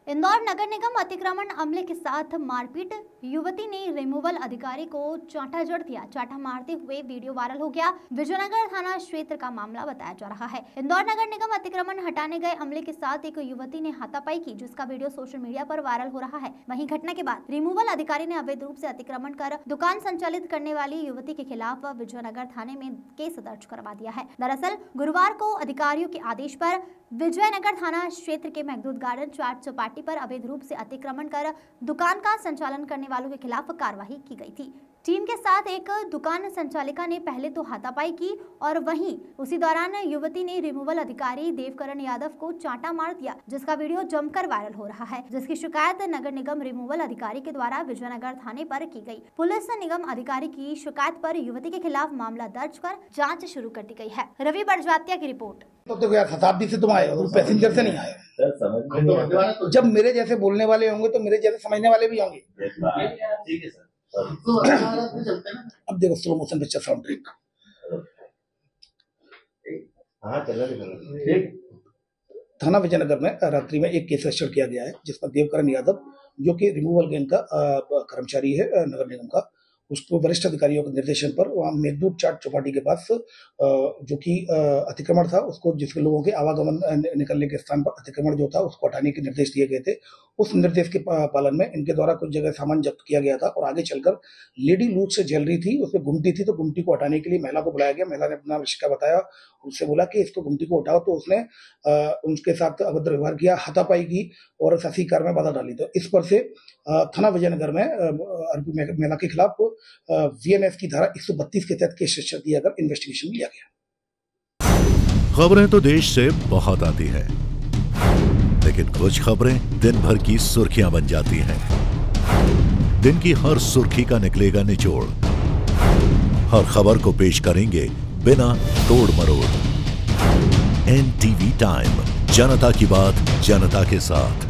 इंदौर नगर निगम अतिक्रमण अमले के साथ मारपीट, युवती ने रिमूवल अधिकारी को चांटा जड़ दिया। चांटा मारते हुए वीडियो वायरल हो गया। विजयनगर थाना क्षेत्र का मामला बताया जा रहा है। इंदौर नगर निगम अतिक्रमण हटाने गए अमले के साथ एक युवती ने हाथापाई की, जिसका वीडियो सोशल मीडिया पर वायरल हो रहा है। वहीं घटना के बाद रिमूवल अधिकारी ने अवैध रूप से अतिक्रमण कर दुकान संचालित करने वाली युवती के खिलाफ विजयनगर थाने में केस दर्ज करवा दिया है। दरअसल गुरुवार को अधिकारियों के आदेश पर विजयनगर थाना क्षेत्र के मेघदूत गार्डन चाट चौपाटी पर अवैध रूप से अतिक्रमण कर दुकान का संचालन करने वालों के खिलाफ कार्रवाई की गई थी। टीम के साथ एक दुकान संचालिका ने पहले तो हाथापाई की और वहीं उसी दौरान युवती ने रिमूवल अधिकारी देवकरण यादव को चांटा मार दिया, जिसका वीडियो जमकर वायरल हो रहा है, जिसकी शिकायत नगर निगम रिमूवल अधिकारी के द्वारा विजयनगर थाने पर की गई। पुलिस ने निगम अधिकारी की शिकायत पर युवती के खिलाफ मामला दर्ज कर जाँच शुरू कर दी गई है। रवि बड़जात्या की रिपोर्ट। तो देखो यार, शताब्दी से तुम आए हो, पैसेंजर से नहीं आए हो। जब मेरे जैसे बोलने वाले होंगे तो मेरे जैसे समझने वाले भी होंगे। ठीक है सर। अब देखो slow motion picture sound trick. हाँ चल रहा है। थाना विजयनगर में रात्रि में एक केस रजिस्टर किया गया है, जिसमें देवकरण यादव, जो कि रिमूवल गैंग का कर्मचारी है नगर निगम का, उसको वरिष्ठ अधिकारियों के निर्देशन पर वहाँ मेघदूत चाट चौपाटी के पास जो कि अतिक्रमण था, उसको जिसके लोगों के आवागमन निकलने के स्थान पर अतिक्रमण जो था उसको हटाने के निर्देश दिए गए थे। उस निर्देश के पालन में इनके द्वारा कुछ जगह सामान जब्त किया गया था और आगे चलकर लेडी लूट से ज्वेलरी थी, उसमें गुमटी थी, तो गुमटी को हटाने के लिए महिला को बुलाया गया। महिला ने अपना शिकायत बताया, उससे बोला कि इसको गुमटी को हटाओ, तो उसने उनके साथ अभद्र व्यवहार किया, हाथापाई की और साथी कार में बाधा डाली। तो इस पर से थाना विजयनगर में महिला के खिलाफ VNS की धारा 132 के तहत केस रजिस्टर किया कर इन्वेस्टिगेशन लिया गया। खबरें तो देश से बहुत आती है, लेकिन कुछ खबरें दिन भर की सुर्खियां बन जाती हैं। दिन की हर सुर्खी का निकलेगा निचोड़। हर खबर को पेश करेंगे बिना तोड़ मरोड़। NTV टाइम, जनता की बात जनता के साथ।